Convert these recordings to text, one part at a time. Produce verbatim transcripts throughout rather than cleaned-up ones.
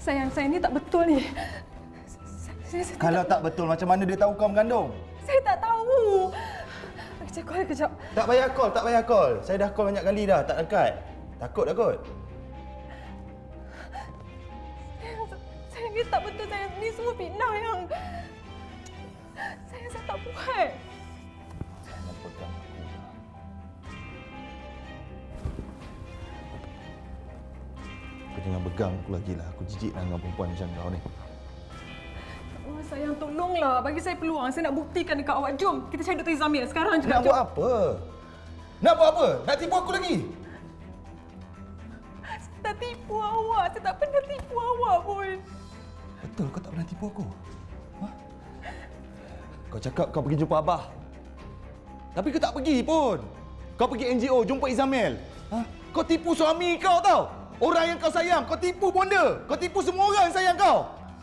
Sayang, sayang, ni tak betul ni. Saya, saya Kalau tak, tak betul, macam mana dia tahu kau mengandung? Saya tak tahu. Kejap, call kejap. Tak payah call, tak payah call. Saya dah call banyak kali dah, tak angkat. Takut dah kot. Sayang, sayang, ni tak betul. Sayang, ni semua fitnah yang... Sayang, saya tak buat. Jangan pegang aku. Kau jangan pegang aku lagi lah. Aku jijik lah dengan perempuan macam kau ni. Oh, sayang, tolonglah. Bagi saya peluang. Saya nak buktikan dekat awak. Jom, kita cari Doktor Izamil sekarang juga. Nak buat apa? Nak buat apa? Nak tipu aku lagi? Saya tak tipu awak. Saya tak pernah tipu awak pun. Betul kau tak pernah tipu aku? Ha? Kau cakap kau pergi jumpa Abah. Tapi kau tak pergi pun. Kau pergi N G O jumpa Izamil. Ha? Kau tipu suami kau tau. Orang yang kau sayang, kau tipu bonda. Kau tipu semua orang yang sayang kau.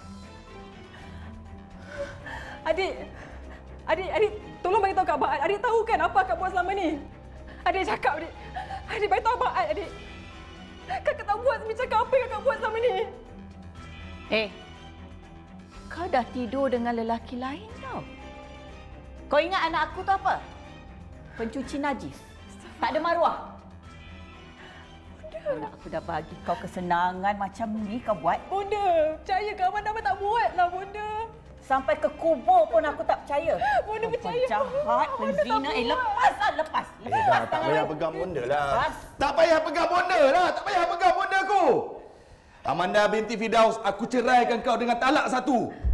Adik, adik, adik, tolong bagi tahu Kak Abang. Adik tahu kan apa Kak buat selama ni? Adik cakap, adik. Adik bagi tahu Abang, adik. Kakak tak buat macam apa yang Kakak buat selama ni. Eh, kau dah tidur dengan lelaki lain tau. Kau ingat anak aku tu apa? Pencuci najis. Tak ada maruah. Bunda, aku dah bagi kau kesenangan macam ni kau buat. Bunda, percaya ke Abang Abang tak buat lah, Bunda. Sampai ke kubur pun aku tak percaya. Bunda percaya. Jahat, penzina. Eh, lepas lah, lepas. Eh dah, tak payah pegang bonda lah. Lepas. Tak payah pegang bonda lah. Tak payah pegang bonda aku. Amanda binti Firdaus, aku ceraikan kau dengan talak satu.